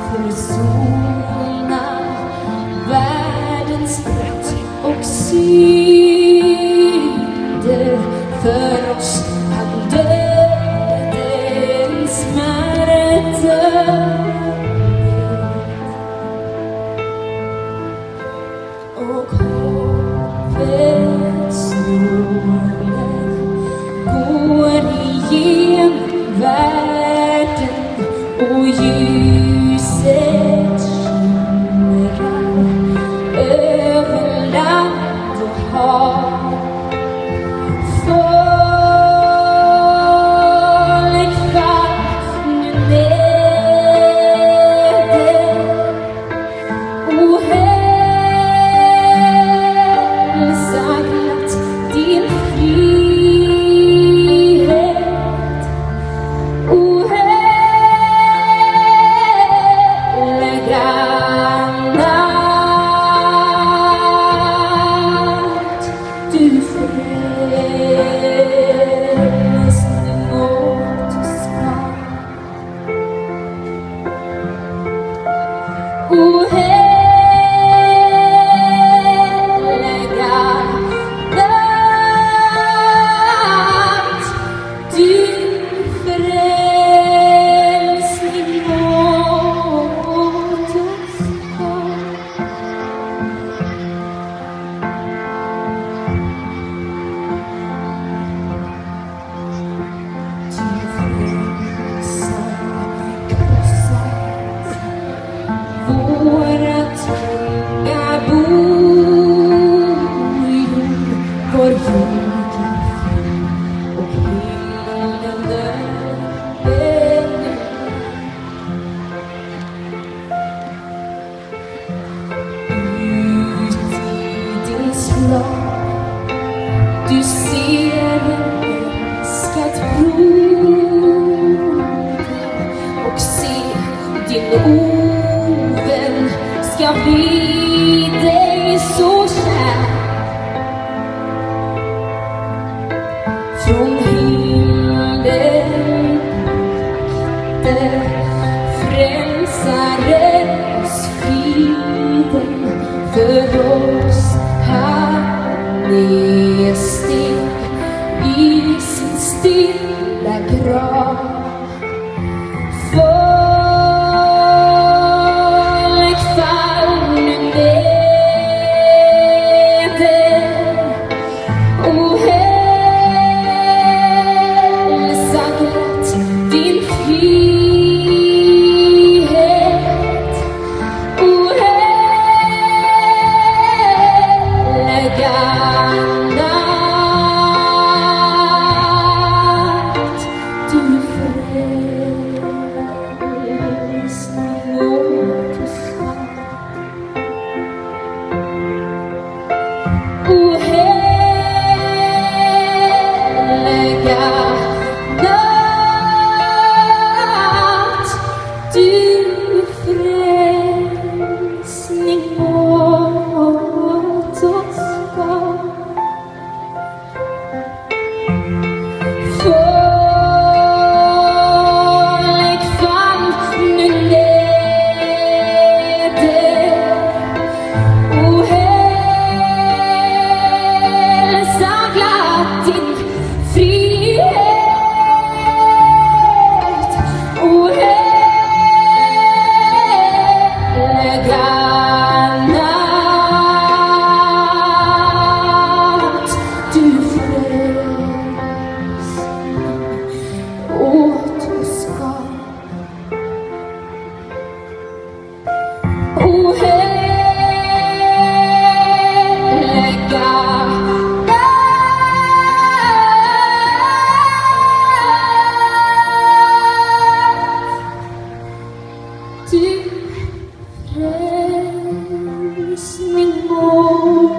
försona världens brott och synder för oss. Han dödade en smärta och hoppets strålar går igenom världen och ljuset skimrar över land och hav. Folk fall nu neder och hälsa glatt din frihet och helga natt. Du frälsning återskap och helga natt. Du frälsning återskap. Våra tunga bojor, vår jord och himlen öppen. Ut i din slav, du ser en älskad bror och se din ovän ska bli dig så kär. Från himlen där frälsarens friden för oss han nedsteg i sin stilla grav. Folk fall nu neder och hälsa glatt din frihet och helga natt. Du frälsning återskap och helga natt. Du frälsning återskap. Folk fall nu neder och hälsa glatt din frihet och helga natt. Du frälsning återskap och helga natt. Du frälsning återskap.